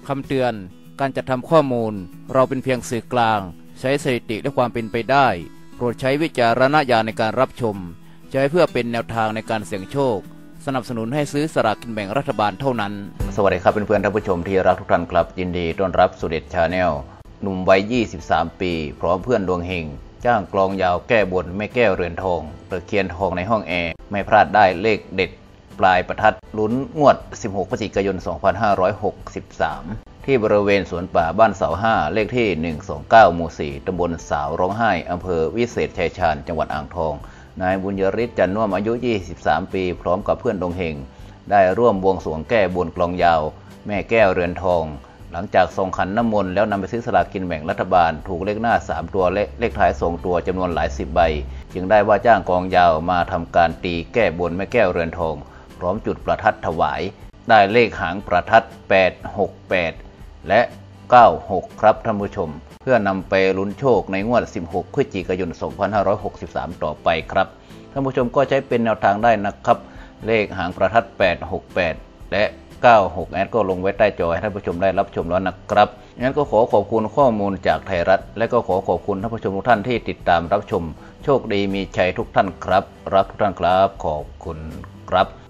คำเตือนการจัดทำข้อมูลเราเป็นเพียงสื่อกลางใช้สถิติและความเป็นไปได้โปรดใช้วิจารณญาณในการรับชมใช้เพื่อเป็นแนวทางในการเสี่ยงโชคสนับสนุนให้ซื้อสลากกินแบ่งรัฐบาลเท่านั้นสวัสดีครับเพื่อนๆท่านผู้ชมที่รักทุกท่านครับยินดีต้อนรับสู่เด็ดชาแนลหนุ่มวัย23 ปีพร้อมเพื่อนดวงเฮงจ้างกลองยาวแก้บนแม่แก้วเรือนทองตะเคียนทองในห้องแอร์ไม่พลาดได้เลขเด็ดปลายประทัดลุ้นงวด16 พฤศจิกายน 2563ที่บริเวณสวนป่าบ้านเสา5เลขที่129หมู่4ตำบลสาวร้องไห้อำเภอวิเศษชัยชาญจังหวัดอ่างทองนายบุญยฤทธิ์จันน่วมอายุ23 ปีพร้อมกับเพื่อนดวงเฮงได้ร่วมบวงสรวงแก้บนกลองยาวแม่แก้วเรือนทองหลังจากส่งขันน้ำมนต์แล้วนำไปซื้อสลากกินแบ่งรัฐบาลถูกเลขหน้า3ตัวและเลขท้าย2ตัวจำนวนหลาย10 ใบจึงได้ว่าจ้างกลองยาวมาทำการตีแก้บนแม่แก้วเรือนทองพร้อมจุดประทัดถวายได้เลขหางประทัด868และ96ครับท่านผู้ชมเพื่อนำไปลุ้นโชคในงวด16 พฤศจิกายน 2563ต่อไปครับท่านผู้ชมก็ใช้เป็นแนวทางได้นะครับเลขหางประทัด868และ96แอดก็ลงไว้ใต้จอให้ท่านผู้ชมได้รับชมแล้วนะครับงั้นก็ขอขอบคุณข้อมูลจากไทยรัฐและก็ขอขอบคุณท่านผู้ชมทุกท่านที่ติดตามรับชมโชคดีมีชัยทุกท่านครับรักทุกท่านครับขอบคุณครับ